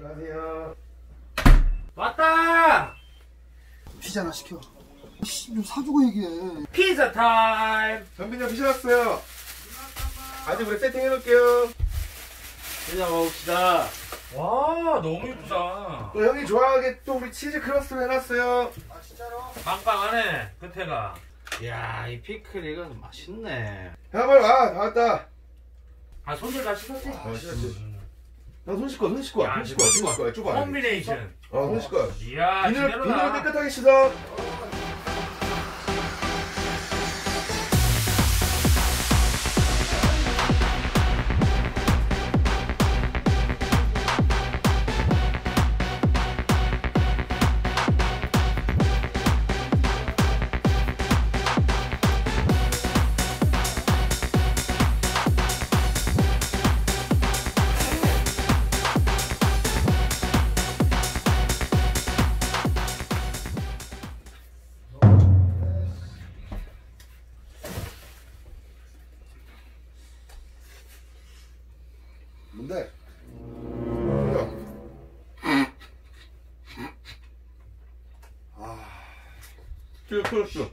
안녕하세요. 왔다! 피자나 시켜. 좀 사주고 얘기해. 피자 타임! 전빈이 형 피자 왔어요. 아직 우리 세팅 해놓을게요. 피자 먹읍시다. 와, 너무 이쁘다. 또 형이 좋아하게 또 우리 치즈 크러스트를 해놨어요. 아 진짜로? 빵빵하네, 끝에가. 이야, 이 피클 이거 맛있네. 형 빨리 와. 다 왔다. 아, 손질 다 씻었지? 씻었지. 형손 씻고 손 씻고 야, 손 씻고 손 씻고 좁아. 콤비네이션. 손 씻고. 이야, 비늘 제대로다. 깨끗하게 씻어. 뭔데? 치즈 크러스트.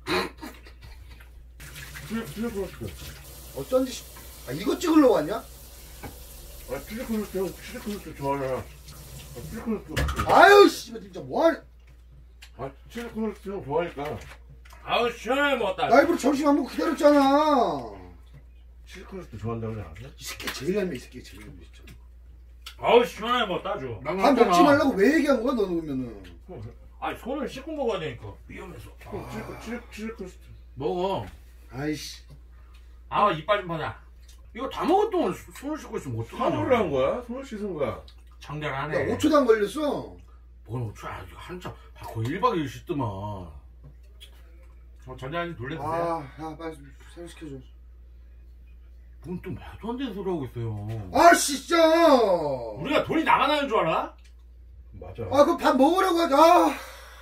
치즈 크러스트. 어쩐지 이거 찍으려고 왔냐? 치즈 크러스트 형 치즈 크러스트 좋아하잖아. 치즈 크러스트. 아유 씨발 진짜 뭐하냐. 치즈 크러스트 형 좋아하니까. 아우, 시원하게 먹었다. 나 일부러 점심 안 먹고 기다렸잖아. 치즈 크러스트 좋아한다고 그러지 않았어? 이 새끼 제일 얄미 이 새끼 제일 얄미 진짜. 아우, 시원하게 먹었다, 아주. 밥 먹지 말라고 왜 얘기한 거야 너는 그러면은. 아니, 손을 씻고 먹어야 되니까. 위험해서. 치즈 크러스트. 먹어. 아이씨. 아, 이빨 좀 보자. 이거 다 먹은 동안 손을 씻고 있으면 어떡하냐. 사물을 한 거야? 손을 씻은 거야? 청결하네. 나 5초도 안 걸렸어. 뭔 5초? 아, 한참. 거의 1박 2일 씻더만. 전자레인지 돌려주세요. 야 빨리 새로 시켜줘. 뭔 또 말도 안 되는 소리 하고 있어요. 아 진짜. 우리가 돈이 나가나는 줄 알아? 맞아. 그 밥 먹으라고 하자.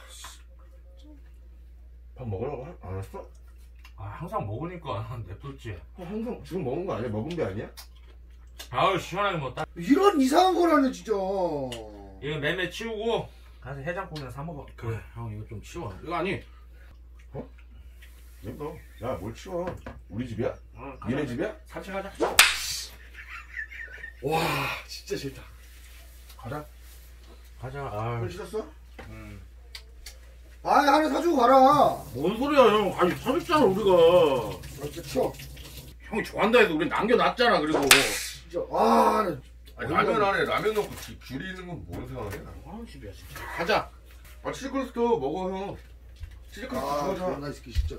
밥 먹으라고 안 했어? 아, 항상 먹으니까 냅뒀지. 항상 지금 먹은 거 아니야? 먹은 게 아니야? 아우, 시원하게 먹었다. 이런 이상한 거라네 진짜. 이거 매매 치우고 가서 해장국이나 사 먹어. 그래, 형 이거 좀 치워. 이거 아니. 너, 야, 뭘 치워? 우리 집이야? 니네 집이야? 산책하자. 와 진짜 싫다. 가자. 가자. 손 씻었어? 하나 사주고 가라. 뭔 소리야, 형. 아니, 사줬잖아, 우리가. 진짜 치워. 형이 좋아한다 해서 우리 남겨놨잖아, 그리고. 진짜 나 라면 안에 라면 넣고 귤이 있는 건 뭔 상황이야? 하는 집이야, 진짜. 가자. 치즈 크러스트 먹어, 형. 치즈 크러스트 좋아하잖아. 나 이 새끼 진짜.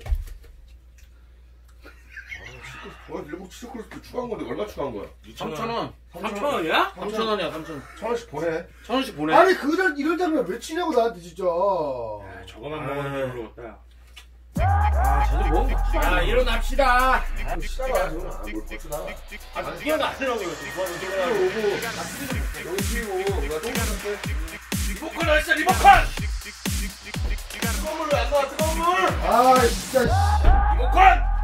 일곱 치즈 크러스트 추가한 건데 얼마 추가한 거야? 3,000원. 3,000원. 3,000원이야? 3,000원이야, 3,000원. 1,000원씩 보내. 1,000원씩 보내. 아니 이럴 때면 왜 치냐고 나한테 진짜. 저거만 먹으면 배불러겠다. 쟤도 먹은 거 같지. 야, 일어납시다. 시다가 지금 뭘 고추나. 이해가 안 되려고 이거. 오고 여기 튀고 내가 똥 쌌을 리모컨 어딨어, 리모컨! 뜨거운 물로 안 나와, 뜨거운 물! 진짜. 리모컨!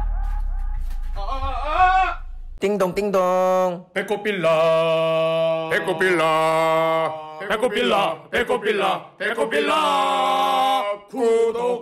띵동 배꼽빌라 배꼽빌라 배꼽빌라 배꼽빌라 배꼽빌라 구독